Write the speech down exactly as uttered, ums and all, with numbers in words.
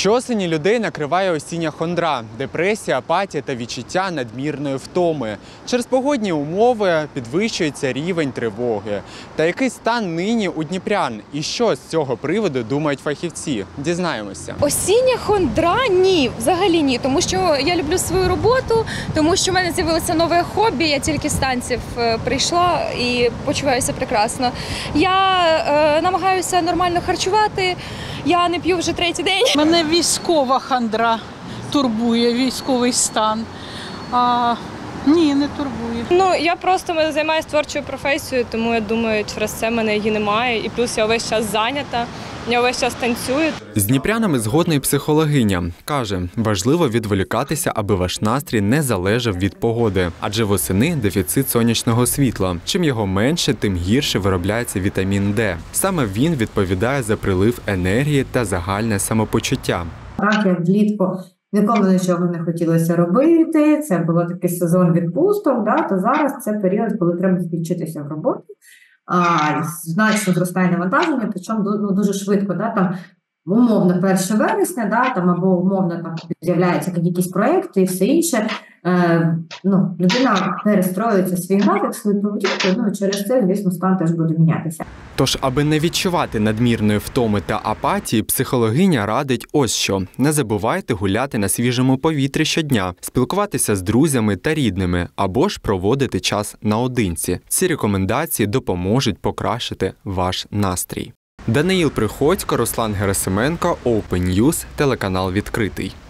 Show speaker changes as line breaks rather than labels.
Щосені людей накриває осіння хандра, депресія, апатія та відчуття надмірної втоми. Через погодні умови підвищується рівень тривоги. Та який стан нині у дніпрян? І що з цього приводу думають фахівці? Дізнаємося.
Осіння хандра? Ні, взагалі ні. Тому що я люблю свою роботу, тому що в мене з'явилося нове хобі. Я тільки з танців прийшла і почуваюся прекрасно. Я е, намагаюся нормально харчувати. Я не п'ю вже третій день.
Мене військова хандра турбує, військовий стан. А, ні, не турбує.
Ну, я просто займаюся творчою професією, тому я думаю, через це в мене її немає. І плюс я весь час зайнята, я весь час танцюю.
З дніпрянами згодна і психологиня. Каже, важливо відволікатися, аби ваш настрій не залежав від погоди. Адже восени дефіцит сонячного світла. Чим його менше, тим гірше виробляється вітамін Д. Саме він відповідає за прилив енергії та загальне самопочуття.
Так, як влітку нікому нічого не хотілося робити, це було такий сезон відпусток, да, то зараз це період, коли треба включитися в роботу. А, значно зростає навантаження, причому ну, дуже швидко, да, там умовно перше вересня, да, там або умовно там з'являються якісь проекти і все інше. Е, ну, людина перестроюється свій графік, свою поведінку, ну і через це, звісно, стан теж буде мінятися.
Тож, аби не відчувати надмірної втоми та апатії, психологиня радить ось що. Не забувайте гуляти на свіжому повітрі щодня, спілкуватися з друзями та рідними, або ж проводити час наодинці. Ці рекомендації допоможуть покращити ваш настрій. Даниїл Приходько, Руслан Герасименко, Open News, телеканал «Відкритий».